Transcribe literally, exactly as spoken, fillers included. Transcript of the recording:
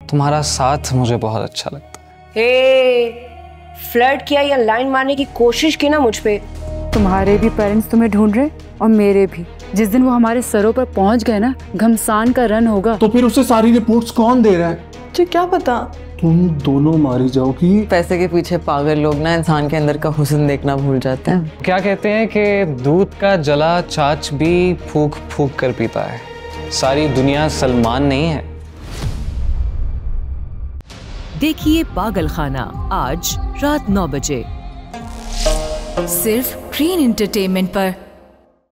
तुम्हारा साथ मुझे बहुत अच्छा लगता है। हे, फ्लर्ट किया या लाइन मारने की कोशिश की ना मुझ पे। तुम्हारे भी पेरेंट्स तुम्हें ढूंढ रहे और मेरे भी। जिस दिन वो हमारे सरों पर पहुंच गए ना, घमसान का रन होगा। तो फिर उसे सारी रिपोर्ट्स कौन दे रहा है? तुझे क्या पता? तुम दोनों मारी जाओगी। पैसे के पीछे पागल लोग ना इंसान के अंदर का हुस्न देखना भूल जाते हैं। क्या कहते हैं कि दूध का जला छाछ भी फूक फूक कर पीता है। सारी दुनिया सलमान नहीं है। देखिए पागल खाना आज रात नौ बजे सिर्फ ग्रीन एंटरटेनमेंट पर।